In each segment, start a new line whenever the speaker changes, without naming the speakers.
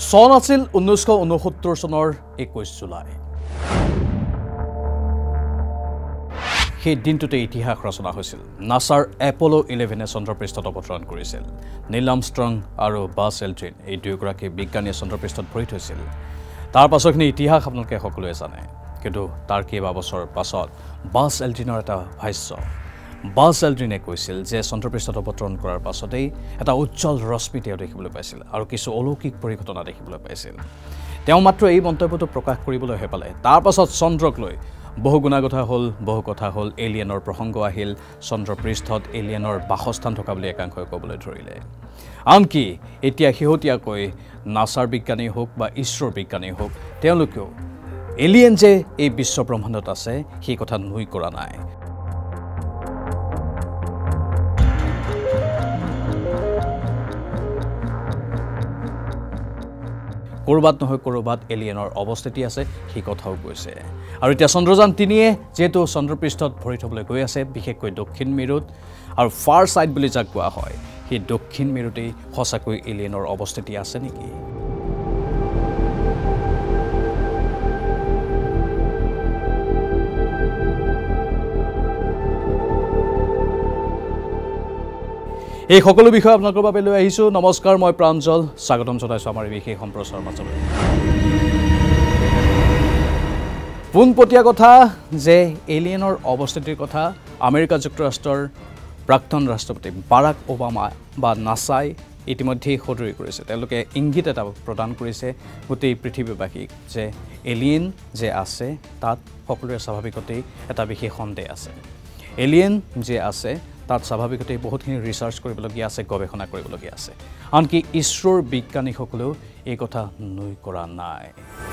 চন আছিল 1969 চনৰ 21 জুলাই সেই দিনটোতে ইতিহাস ৰচনা হৈছিল নাছাৰ এপলো 11 চন্দ্ৰপৃষ্ঠত অৱতৰণ কৰিছিল নীল আৰ্মষ্ট্ৰং আৰু বাছ এল্ড্ৰিন এই দুয়োগৰাকী বিজ্ঞানীয়ে চন্দ্ৰপৃষ্ঠত ভৰি থৈছিল তাৰ পাছৰখিনি ইতিহাস আপোনালোকে সকলোৱে জানে কিন্তু তাৰ কেইবা বছৰ পাছত বাছ এল্ড্ৰিনৰ এটা ভাষ্য বাছ এল্ড্ৰিনে কৈছিল যে চন্দ্ৰপৃষ্ঠত অৱতৰণ কৰাৰ পাছতেই এটা উজ্জ্বল ৰশ্মি তেওঁ দেখিবলৈ পাইছিল আৰু কিছু অলৌকিক পৰিঘটনা দেখিবলৈ পাইছিল তেওঁ মাত্ৰ এই মন্তব্যটো প্ৰকাশ কৰিবলৈ হেপালে তাৰ পাছত চন্দ্ৰক লৈ বহু কথা হল এলিয়েনৰ প্ৰসংগ আহিল চন্দ্ৰপৃষ্ঠত এলিয়েনৰ বাসস্থান থকা বুলি একাংশই ক'বলৈ ধৰিলে আনকি এতিয়া শেহতীয়াকৈ নাছাৰ বিজ্ঞানী হোক বা ইছৰোৰ বিজ্ঞানী হোক তেওঁলোকেও এলিয়েন যে এই বিশ্ব ব্ৰহ্মাণ্ডত আছে সেই কথা নুই কৰা নাই কৰবাত নহয় কৰবাত এলিয়েনৰ অৱস্থিতি আছে সেই কথাও কৈছে আৰু এতিয়া চন্দ্ৰযান 3য়ে যেটো চন্দ্ৰপৃষ্ঠত ভৰি থবলৈ গৈ আছে বিশেষকৈ দক্ষিণ মেৰুত আৰু ফাৰ সাইড বুলি যাক কোৱা হয় সেই দক্ষিণ মেৰুতেই সঁচাকৈ এলিয়েনৰ অৱস্থিতি আছে নেকি এই সকলো বিষয় আপোনালোকৰ বাবে লৈ আহিছো নমস্কাৰ মই প্ৰাঞ্জল স্বাগতম জনাইছো আমাৰ বিশেষ সম্প্ৰচাৰৰ মাজলৈ পোনপটীয়া কথা যে এলিয়েনৰ অৱস্থিতিৰ কথা আমেৰিকা যুক্তৰাষ্ট্ৰৰ প্ৰাক্তন ৰাষ্ট্ৰপতি বাৰাক ওবামা বা নাছাই ইতিমধ্যে সদৰি কৰিছে তেওঁলোকে ইংগিত এটা প্ৰদান কৰিছে গোটেই পৃথিৱীবাসীক যে এলিয়েন যে আছে তাত সকলোৰে স্বাভাৱিকতেই এটা বিশেষ সন্দেহ আছে এলিয়েন যে আছে তাত স্বাভাৱিকতেই বহুতখিনি ৰিচাৰ্চ কৰিবলগীয়া আছে গৱেষণা কৰিবলগীয়া আছে আনকি ইছৰোৰ বিজ্ঞানীসকলেও এই কথা নুই কৰা নাই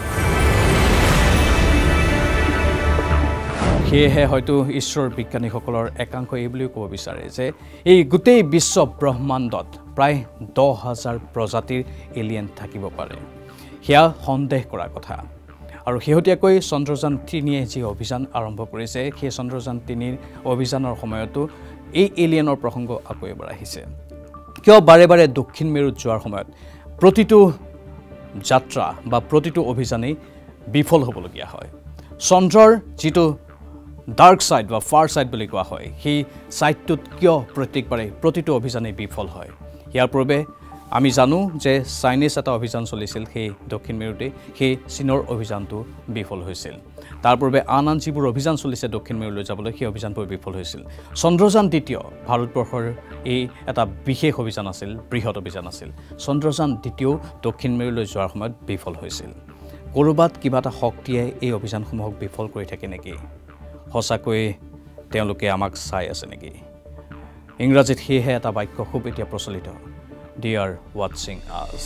সেয়েহে হয়তো ইছৰোৰ বিজ্ঞানীসকলৰ একাংশ এই বুলিও ক'ব বিচাৰে যে এই গোটেই বিশ্ব ব্ৰহ্মাণ্ডত প্ৰায় 10,000 প্ৰজাতিৰ এলিয়েন থাকিব পাৰে সেয়া সন্দেহ কৰা কথা আৰু শেহতীয়াকৈ চন্দ্ৰযান 3য়ে যি অভিযান আৰম্ভ কৰিছে সেই চন্দ্ৰযান 3ৰ অভিযানৰ সময়তো এই এলিয়েনৰ প্ৰসংগ আকৌ এবাৰ আহিছে কিয় বাৰে বাৰে দক্ষিণ মেৰুত যোৱাৰ সময়ত প্ৰতিটো যাত্ৰা বা প্ৰতিটো অভিযানেই বিফল হ'বলগীয়া হয় চন্দ্ৰৰ যিটো ডাৰ্ক সাইড বা ফাৰ সাইড বুলি কোৱা হয় সেই সাইডটোত কিয় প্ৰত্যেকবাৰে প্ৰতিটো অভিযানেই বিফল হয় ইয়াৰ পূৰ্বে আমি জানো যে চাইনিজ এটা অভিযান চলিছিল সেই দক্ষিণ মেৰুতে সেই চীনৰ অভিযানটো বিফল হৈছিল তাৰ পূৰ্বে আন যিবোৰ অভিযান চলিছে দক্ষিণ মেৰুলৈ যাবলৈ সেই অভিযানবোৰ বিফল হৈছিল চন্দ্ৰযান 2 ভাৰতবৰ্ষৰ এই এটা বিশেষ অভিযান আছিল বৃহৎ অভিযান আছিল চন্দ্ৰযান 2 দক্ষিণ মেৰুলৈ যোৱাৰ সময়ত বিফল হৈছিল কৰবাত কিবা এটা শক্তিয়ে এই অভিযানসমূহক বিফল কৰি থাকে নেকি সঁচাকৈ তেওঁলোকে আমাক চাই আছে নেকি ইংৰাজীত সেয়েহে এটা বাক্য খুব এতিয়া প্ৰচলিত They are watching us.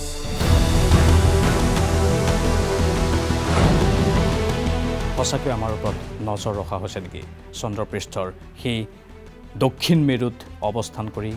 সঁচাকৈ আমাৰ ওপৰত নজৰ ৰখা হৈছে নেকি চন্দ্ৰপৃষ্ঠৰ সেই দক্ষিণ মেৰুত অৱস্থান কৰি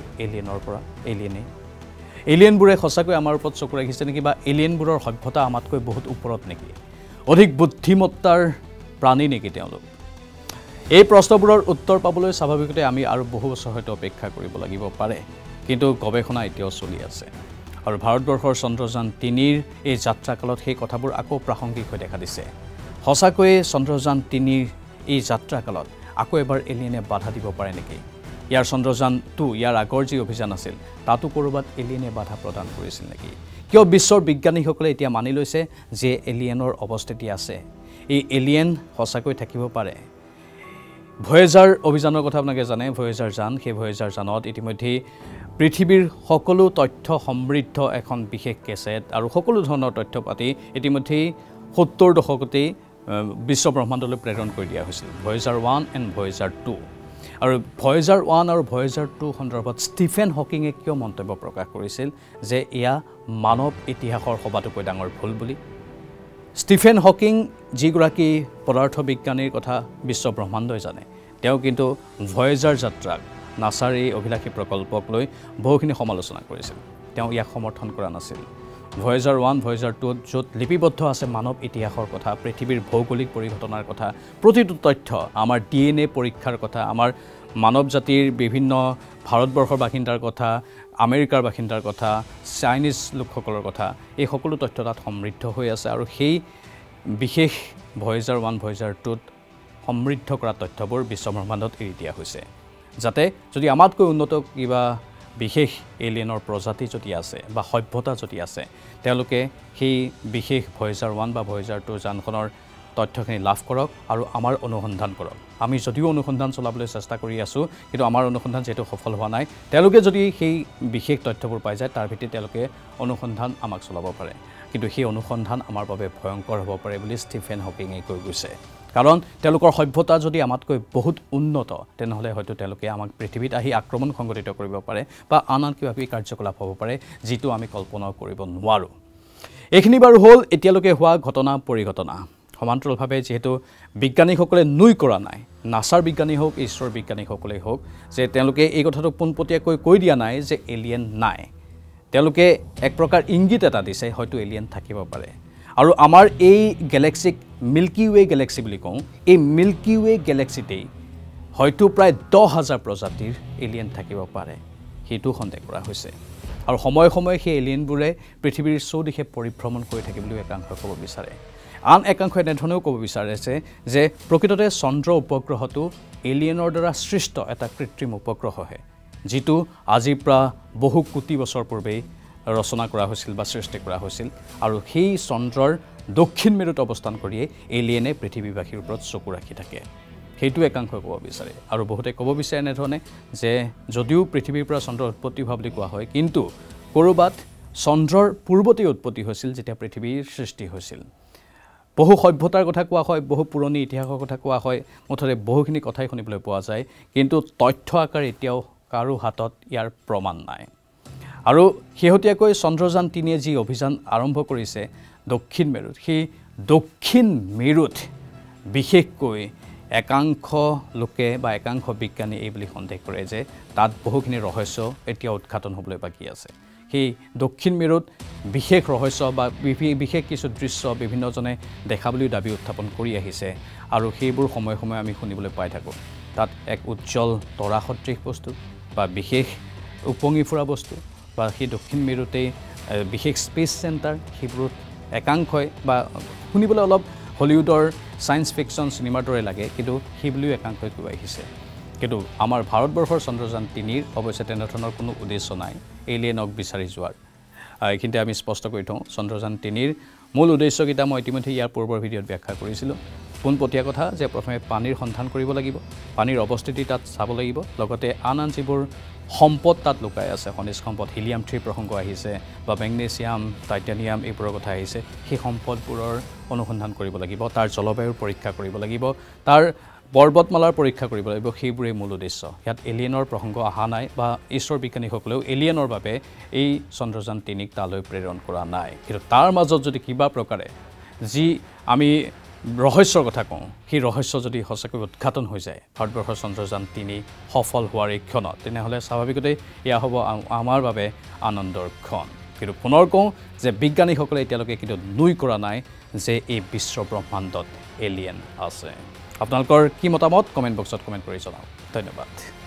এলিয়েনবোৰে সঁচাকৈ আমাৰ ওপৰত চকু ৰাখিছে নেকি বা এলিয়েনবোৰৰ সভ্যতা আমাতকৈ বহুত ওপৰত নেকি অধিক বুদ্ধিমত্তাৰ প্ৰাণী নেকি তেওঁলোক এই প্ৰশ্নবোৰৰ উত্তৰ পাবলৈ স্বাভাৱিকতে আমি আৰু বহু বছৰ হয়তো অপেক্ষা কৰিব লাগিব পাৰে কিন্তু গৱেষণা এতিয়াও চলি আছে আৰু ভাৰতবৰ্ষৰ চন্দ্ৰযান 3ৰ এই যাত্ৰাকালত সেই কথাবোৰ আকৌ প্ৰাসংগিক হৈ দেখা দিছে সঁচাকৈয়ে চন্দ্ৰযান 3ৰ এই যাত্ৰাকালত আকৌ এবাৰ এলিয়েনে বাধা দিব পাৰে নেকি ইয়াৰ চন্দ্ৰযান 2 ইয়াৰ আগৰ যি অভিযান আছিল তাতো কৰবাত এলিয়েনে বাধা প্ৰদান কৰিছিল নেকি কিয় বিশ্বৰ বিজ্ঞানীসকলে এতিয়া মানি লৈছে যে এলিয়েনৰ অৱস্থিতি আছে এই এলিয়েন সঁচাকৈ থাকিব পাৰে ভয়েজাৰ অভিযানৰ কথা আপোনালোকে জানে ভয়েজাৰ যান সেই ভয়েজাৰ যানত ইতিমধ্যে পৃথিৱীৰ সকলো তথ্য সমৃদ্ধ এখন বিশেষ কেছেট আৰু সকলো ধৰণৰ তথ্য পাতি ইতিমধ্যে 70 দশকতেই বিশ্ব ব্ৰহ্মাণ্ডলৈ প্ৰেৰণ কৰি দিয়া হৈছিল ভয়েজাৰ 1 এণ্ড ভয়েজাৰ 2 আৰু ভয়েজাৰ 1 আৰু ভয়েজাৰ 2 সন্দৰ্ভত ষ্টিফেন হকিঙে কিয় মন্তব্য প্ৰকাশ কৰিছিল যে এয়া মানৱ ইতিহাসৰ সবাতোকৈ ডাঙৰ ভুল বুলি ষ্টিফেন হকিং যিগৰাকী পদাৰ্থ বিজ্ঞানীৰ কথা বিশ্ব ব্ৰহ্মাণ্ডই জানে তেওঁ কিন্তু ভয়েজাৰ যাত্ৰাক নাছাৰ এই অভিলাষী প্ৰকল্পক লৈ বহুখিনি সমালোচনা কৰিছিল তেওঁ ইয়াক সমৰ্থন কৰা নাছিল ভয়েজাৰ 1 ভয়েজাৰ 2 য'ত লিপিবদ্ধ আছে মানৱ ইতিহাসৰ কথা পৃথিৱীৰ ভৌগোলিক পৰিঘটনাৰ কথা প্ৰতিটো তথ্য আমাৰ DNA পৰীক্ষাৰ কথা আমাৰ মানৱ জাতিৰ বিভিন্ন ভাৰতবৰ্ষৰ বাসিন্দাৰ কথা আমেৰিকাৰ বাসিন্দাৰ কথা চাইনিজ লোকসকলৰ কথা এই সকলো তথ্য তাত সমৃদ্ধ হৈ আছে আৰু সেই বিশেষ ভয়েজাৰ 1 ভয়েজাৰ 2ত সমৃদ্ধ কৰা তথ্যবোৰ বিশ্বব্ৰহ্মাণ্ডত এৰি দিয়া হৈছে যাতে যদি আমাতকৈ উন্নত কিবা বিশেষ এলিয়েনৰ প্ৰজাতি যদি আছে বা সভ্যতা যদি আছে তেওঁলোকে সেই বিশেষ ভয়েজাৰ 1 বা ভয়েজাৰ 2 যানখনৰ তথ্যখিনি লাভ কৰক আৰু আমাৰ অনুসন্ধান কৰক আমি যদিও অনুসন্ধান চলাবলৈ চেষ্টা কৰি আছো কিন্তু আমাৰ অনুসন্ধান যেটো সফল হোৱা নাই তেওঁলোকে যদি সেই বিশেষ তথ্যবোৰ পাই যায় তাৰ ভিত্তিত তেওঁলোকে অনুসন্ধান আমাক চলাব পাৰে কিন্তু সেই অনুসন্ধান আমাৰ বাবে ভয়ংকৰ হ'ব পাৰে বুলি ষ্টিফেন হকিঙে কৈ গৈছে কাৰণ তেওঁলোকৰ সভ্যতা যদি আমাতকৈ বহুত উন্নত তেনেহলে হয়তো তেওঁলোকে আমাক পৃথিৱীত আহি আক্ৰমণ সংগঠিত কৰিব পাৰে বা আন কিবা কাৰ্যকলাপ হ'ব পাৰে যিটো আমি কল্পনা কৰিব নোৱাৰো এইখিনি বাৰু হ'ল এতিয়ালৈকে হোৱা ঘটনা পৰিঘটনা সমান্তৰালভাৱে যেহেতু বিজ্ঞানীসকলে নুই কৰা নাই নাসাৰ বিজ্ঞানী হোক ইছৰোৰ বিজ্ঞানীসকলে হোক যে তেওঁলোকে এই কথাটো পোনপটীয়াকৈ কৈ দিয়া নাই যে এলিয়েন নাই তেওঁলোকে এক প্ৰকাৰ ইংগিত এটা দিছে হয়তো এলিয়েন থাকিব পাৰে আৰু আমাৰ এই গ্যালাক্সিক মিল্কি ৱে গ্যালাক্সি বুলি কওঁ এই মিল্কি ৱে গ্যালাক্সিতেই হয়তো প্ৰায় 10,000 প্ৰজাতিৰ এলিয়েন থাকিব পাৰে সেইটো সন্দেহ কৰা হৈছে আৰু সময় সময় সেই এলিয়েনবোৰে পৃথিৱীৰ চৌদিশে পৰিভ্ৰমণ কৰি থাকিবলৈ একাংশই ক'ব বিচাৰে আন একাংশই এনেধৰণেও ক'ব বিচাৰিছে যে প্ৰকৃততে চন্দ্ৰ উপগ্ৰহটো এলিয়েনৰ দ্বাৰা সৃষ্ট এটা কৃত্ৰিম উপগ্ৰহহে যিটো আজিৰ পৰা বহু কোটি বছৰ পূৰ্বে ৰচনা কৰা হৈছিল বা সৃষ্টি কৰা হৈছিল আৰু সেই চন্দ্ৰৰ দক্ষিণ মেৰুত অৱস্থান কৰিয়ে এলিয়েনে পৃথিৱীবাসীৰ ওপৰত চকু ৰাখি থাকে সেইটো একাংশই ক'ব বিচাৰে আৰু বহুতে ক'ব বিচাৰে এনেধৰণে যে যদিও পৃথিৱীৰ পৰা চন্দ্ৰৰ উৎপত্তি হোৱা বুলি কোৱা হয় কিন্তু কৰবাত চন্দ্ৰৰ পূৰ্বতে উৎপত্তি হৈছিল যেতিয়া পৃথিৱীৰ সৃষ্টি হৈছিল বহু সভ্যতাৰ কথা কোৱা হয় বহু পুৰণি ইতিহাসৰ কথা কোৱা হয় মুঠতে বহুখিনি কথাই শুনিবলৈ পোৱা যায় কিন্তু তথ্য আকাৰ এতিয়াও কাৰো হাতত ইয়াৰ প্ৰমাণ নাই আৰু শেহতীয়াকৈ চন্দ্ৰযান 3 যি অভিযান আৰম্ভ কৰিছে দক্ষিণ মেৰুত সেই দক্ষিণ মেৰুত বিশেষকৈ একাংশ লোকে বা একাংশ বিজ্ঞানী এই বুলি সন্দেহ কৰে যে তাত বহুখিনি ৰহস্য এতিয়া উৎঘাটন হ'বলৈ বাকী আছে সেই দক্ষিণ মেৰুত বিশেষ ৰহস্য বা বিশেষ কিছু দৃশ্য বিভিন্নজনে দেখাবলৈ দাবী উত্থাপন কৰি আহিছে আৰু সেইবোৰ সময় সময় আমি শুনিবলৈ পাই থাকো তাত এক উজ্জ্বল তৰা সদৃশ বস্তু বা বিশেষ উপঙি ফুৰা বস্তু বা সেই দক্ষিণ মেৰুতে বিশেষ স্পেচ চেণ্টাৰ সেইবোৰত একাংশই বা শুনিবলৈ অলপ হলিউডৰ সায়েন্স ফিকশন সিনেমাৰ দৰে লাগে কিন্তু সেইবুলিও একাংশই কৈ আহিছে কিন্তু আমাৰ ভাৰতবৰ্ষৰ চন্দ্ৰযান 3ৰ অৱশ্যে তেনেধৰণৰ কোনো উদ্দেশ্য নাই এলিয়েনক বিচাৰি যোৱাৰ কিন্তু আমি স্পষ্ট কৰি থওঁ চন্দ্ৰযান 3ৰ মূল উদ্দেশ্যকেইটা মই ইতিমধ্যে ইয়াৰ পূৰ্বৰ ভিডিঅ'ত ব্যাখ্যা কৰিছিলোঁ পোনপটীয়া কথা যে প্ৰথমে পানীৰ সন্ধান কৰিব লাগিব পানীৰ অৱস্থিতি তাত চাব লাগিব লগতে আন যিবোৰ সম্পদ তাত লুকাই আছে খনিজ সম্পদ হিলিয়াম 3 প্ৰসংগ আহিছে বা মেগনেছিয়াম টাইটানিয়াম এইবোৰৰ কথা আহিছে সেই সম্পদবোৰৰ অনুসন্ধান কৰিব লাগিব তাৰ জলবায়ুৰ পৰীক্ষা কৰিব লাগিব তাৰ পৰ্বতমালাৰ পৰীক্ষা কৰিব লাগিব সেইবোৰে মূল উদ্দেশ্য ইয়াত এলিয়েনৰ প্ৰসংগ অহা নাই বা ইছৰোৰ বিজ্ঞানীসকলেও এলিয়েনৰ বাবে এই চন্দ্ৰযান 3ক তালৈ প্ৰেৰণ কৰা নাই কিন্তু তাৰ মাজত যদি কিবা প্ৰকাৰে যি আমি ৰহস্যৰ কথা কওঁ সেই ৰহস্য যদি সঁচাকৈ উৎঘাটন হৈ যায় ভাৰতবৰ্ষৰ চন্দ্ৰযান 3 সফল হোৱাৰ এই ক্ষণত তেনেহ'লে স্বাভাৱিকতেই এয়া হ'ব আমাৰ বাবে আনন্দৰ ক্ষণ কিন্তু পুনৰ কওঁ যে বিজ্ঞানীসকলে এতিয়ালৈকে কিন্তু নুই কৰা নাই যে এই বিশ্ব ব্ৰহ্মাণ্ডত এলিয়েন আছে আপোনালোকৰ কি মতামত কমেন্ট বক্সত কমেন্ট কৰি জনাওক ধন্যবাদ